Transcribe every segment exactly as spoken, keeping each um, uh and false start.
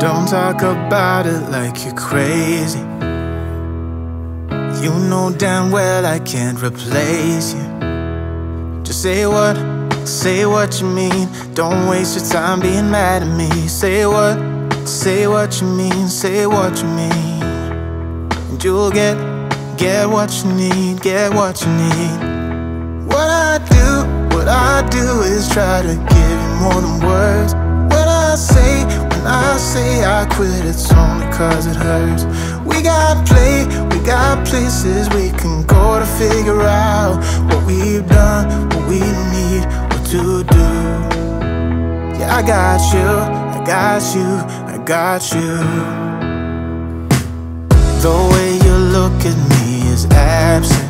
Don't talk about it like you're crazy. You know damn well I can't replace you. Just say what, say what you mean. Don't waste your time being mad at me. Say what, say what you mean. Say what you mean. And you'll get, get what you need. Get what you need. What I do, what I do is try to give you more than words. What I say, when I say I quit, it's only cause it hurts. We got play, we got places we can go to figure out what we've done, what we need, what to do. Yeah, I got you, I got you, I got you. The way you look at me is absent.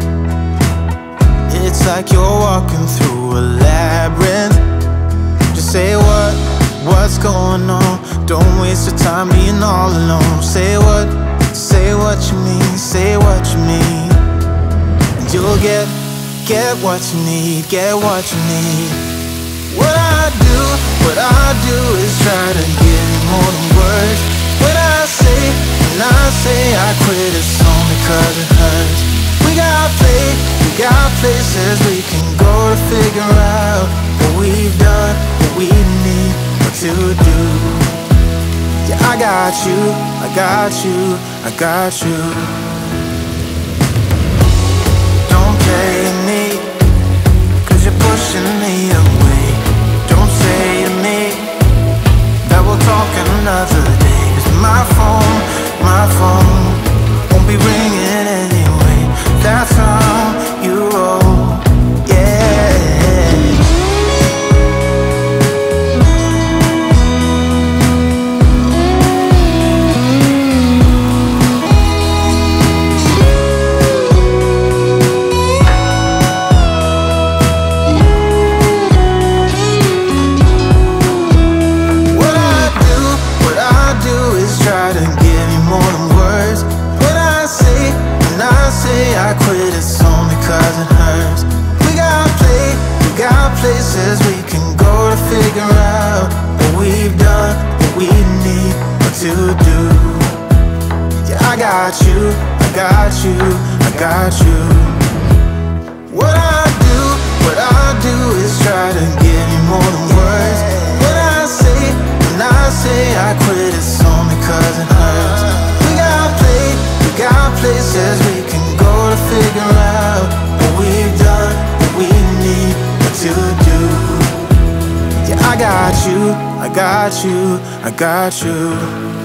It's like you're walking through a labyrinth. Just say what, what's going on. Don't waste your time being all alone. Say what, say what you mean. Say what you mean. And you'll get, get what you need. Get what you need. What I do, what I do is try to give you more than words. What I say, when I say I quit, it's only cause it hurts. We got play, we got places we can go to figure out what we've done, what we need, what to do. Yeah, I got you, I got you, I got you. Don't play me, cause you're pushing me away. Don't say to me that we'll talk another day. Cause my phone, my phone won't be ringing anyway. That's how you roll, yeah. What I do, what I do is try to give you more than words. What I say, when I say I quit, it's only cause it hurts. We got play, we got places we can go to figure out what we've done, what we need, what to do. Yeah, I got you, I got you, I got you. What I do, what I do is try to give you more than words. What I say, when I say I quit, it's only cause it hurts. We got play, we got places we can go to figure out what we've done, what we need, what to do. Yeah, I got you, I got you, I got you.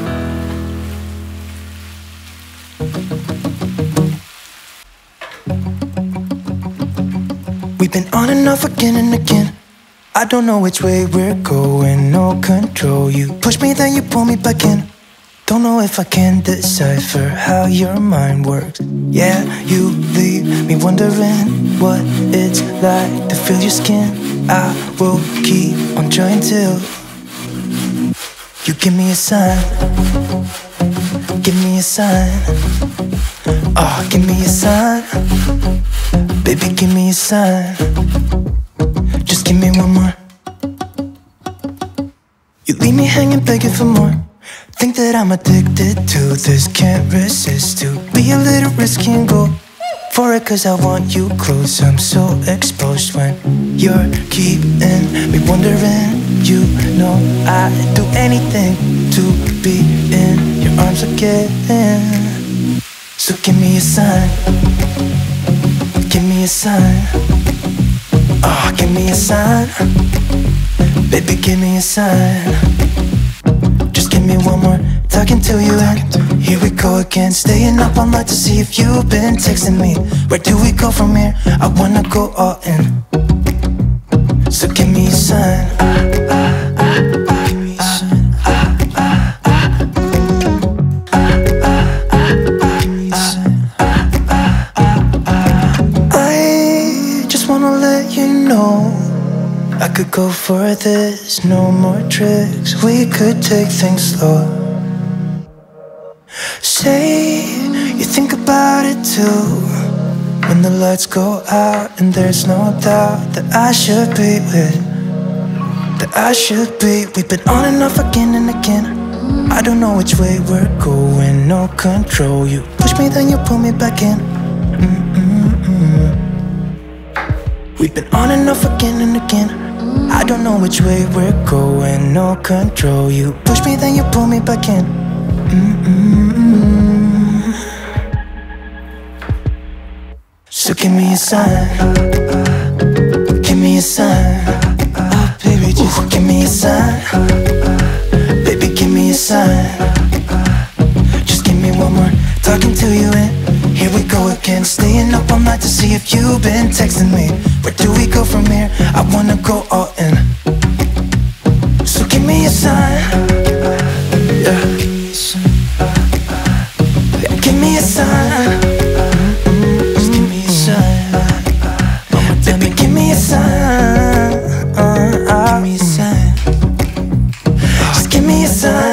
We've been on and off again and again. I don't know which way we're going, no control. You push me, then you pull me back in. Don't know if I can decipher how your mind works. Yeah, you leave me wondering what it's like to feel your skin. I will keep on trying till you give me a sign. Give me a sign. Oh, give me a sign. Baby, give me a sign. Just give me one more. You leave me hanging, begging for more. Think that I'm addicted to this, can't resist to be a little risky and go for it, cause I want you close. I'm so exposed when you're keeping me wondering. You know I'd do anything to be in your arms again. So give me a sign. Give me a sign. Oh, give me a sign. Baby, give me a sign. Just give me one more, talking to you and here we go again. Staying up all night to see if you've been texting me. Where do we go from here? I wanna go all in. So give me a sign. Give me a sign. I just wanna let you know I could go for this, no more tricks. We could take things slow. Say you think about it too. When the lights go out and there's no doubt that I should be with, that I should be. We've been on and off again and again. I don't know which way we're going, no control. You push me, then you pull me back in. Mm-mm-mm. We've been on and off again and again. I don't know which way we're going, no control. You push me, then you pull me back in. Mm-mm-mm. So give me a sign, give me a sign. Oh baby, just give me a sign. Baby, give me a sign. Just give me one more talking to you and here we go again. Staying up all night to see if you've been texting me. Where do we go from here? I wanna go all in. So give me a sign. Yeah, yeah, give me a sign. Just give me a sign. Baby, give me a sign. Give me a sign. Just give me a sign.